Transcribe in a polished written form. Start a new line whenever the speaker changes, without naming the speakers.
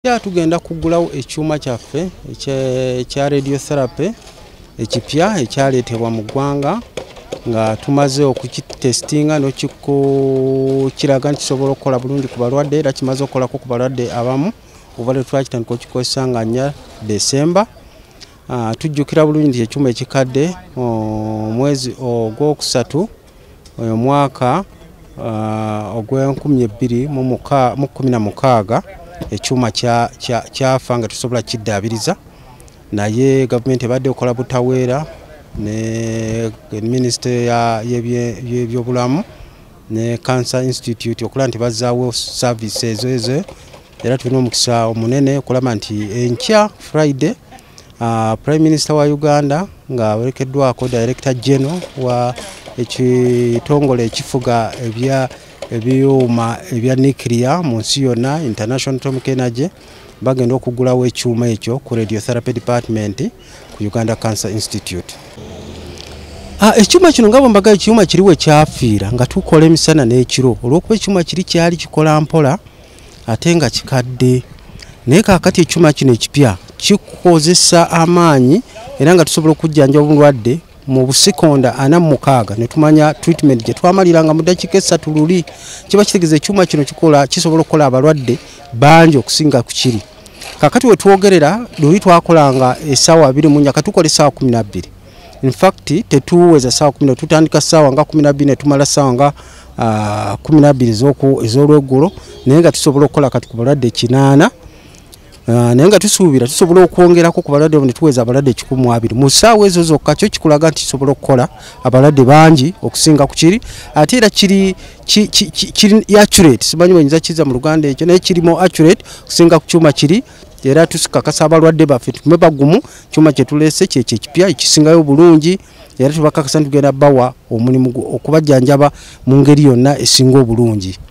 Ya tugenda kugulawo ekyuma kyaffe ekya radiotherapy ekipya ekyaleetebwa mu ggwanga nga tumaze okukitestinga n'okikiraga nti kisobola okukola bulungi ku balwadde era kimaze okukolako ku balwadde abamu okuva lwe twakitandika okukikozesa nga nnya Desemba. Tujjukira bulungi nti ekyuma ekikadde omwezi ogwokusatu omwaka ogw'2016 ekyuma kyafa nga tusobola kiddaabiriza naye gavumenti ebadde ekola butaweera ne Ministry y'ebyobulamu ne Cancer Institute okulaba nti bazzaawo services ezo era tulina omukisa omunene okulaba nti enkya Friday Prime Minister wa Uganda nga awerekeddwako Director General wa ekitongole ekifuga ebyuma ebya nuclear mu nsi yonna International Atomic Energy bagenda okugulawo ekyuma ekyo ku Radiotherapy Department ku Uganda Cancer Institute. Ekyuma kino nga bwembaga ekyuma kiriwe kyafiira nga tukola emisana n'ekiro olw'okuba ekyuma kyali kikola mpola ate nga kikadde naye kaakati ekyuma kino ekipya kikozesa amaanyi era nga tusobola okujjanjaba obulwadde mu busekonda 46 ne tumanya treatment gye twamaliranga mu ddakiika 3 luli kiba kitegeeza ekyuma kino kisobola okukola abalwadde bangi okusinga ku kiri. Kakati we twogerera luli twakolanga essaawa 24 katukola essaawa 12. In fact tetuweza essaawa 12 tutandika essaawa nga 12 ne tumala essaawa nga 12 ez'olweggulo naye nga tusobola okukola kati ku balwadde 8 naye nga tusuubira tusobola okwongerako ku balwadde ne tuweza abalwadde 120 mu ssaawa ezo zokka kyo kikulaga nti tusobola okukola abalwadde bangi okusinga ku kiri ate era kiri accurate simanyi bwenyinza kiza mu Luganda ekyo naye kirimo accurate okusinga ku kyuma kiri era tusikakasa abalwadde baffe tukume bagumu kyuma kye tuleese kyekyo ekipya ekisingayo bulungi era tubakakasa nti tugenda bawa omulimu okubajjanjaba mu ngeri yonna esinga obulungi.